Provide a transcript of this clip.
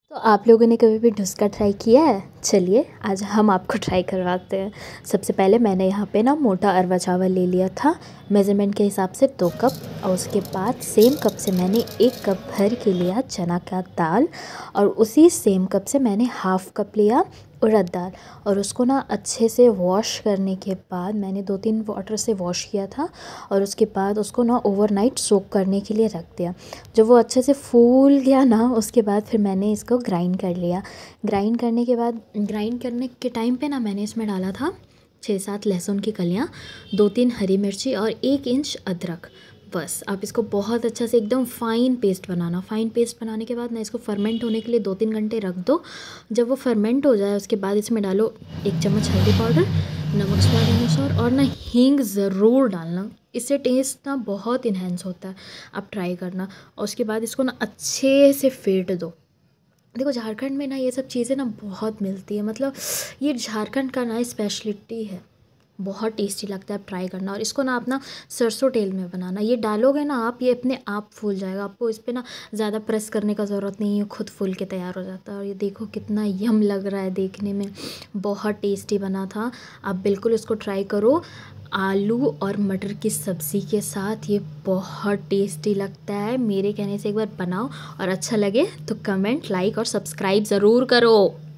तो आप लोगों ने कभी भी डोसा ट्राई किया है? चलिए आज हम आपको ट्राई करवाते हैं। सबसे पहले मैंने यहाँ पे ना मोटा अरवा चावल ले लिया था मेज़रमेंट के हिसाब से 2 कप, और उसके बाद सेम कप से मैंने 1 कप भर के लिया चना का दाल, और उसी सेम कप से मैंने हाफ़ कप लिया उड़द दाल, और उसको ना अच्छे से वॉश करने के बाद मैंने 2-3 वाटर से वॉश किया था, और उसके बाद उसको ना ओवरनाइट सोक करने के लिए रख दिया। जब वो अच्छे से फूल गया ना, उसके बाद फिर मैंने इसको ग्राइंड कर लिया। ग्राइंड करने के बाद ग्राइंड करने के टाइम पे ना मैंने इसमें डाला था 6-7 लहसुन की कलियाँ, 2-3 हरी मिर्ची और 1 इंच अदरक। बस आप इसको बहुत अच्छा से एकदम फ़ाइन पेस्ट बनाना। फ़ाइन पेस्ट बनाने के बाद ना इसको फर्मेंट होने के लिए 2-3 घंटे रख दो। जब वो फर्मेंट हो जाए उसके बाद इसमें डालो 1 चम्मच हल्दी पाउडर, नमक स्वाद अनुसार, और ना हींग ज़रूर डालना। इससे टेस्ट ना बहुत इन्हेंस होता है, आप ट्राई करना। और उसके बाद इसको ना अच्छे से फेंट दो। देखो झारखंड में ना ये सब चीज़ें ना बहुत मिलती है, मतलब ये झारखंड का ना स्पेशलिटी है, बहुत टेस्टी लगता है, आप ट्राई करना। और इसको ना आप ना सरसों तेल में बनाना, ये डालोगे ना आप, ये अपने आप फूल जाएगा। आपको इस पर ना ज़्यादा प्रेस करने का ज़रूरत नहीं है, खुद फूल के तैयार हो जाता है। और ये देखो कितना यम लग रहा है देखने में, बहुत टेस्टी बना था। आप बिल्कुल इसको ट्राई करो आलू और मटर की सब्ज़ी के साथ, ये बहुत टेस्टी लगता है। मेरे कहने से एक बार बनाओ, और अच्छा लगे तो कमेंट, लाइक और सब्सक्राइब ज़रूर करो।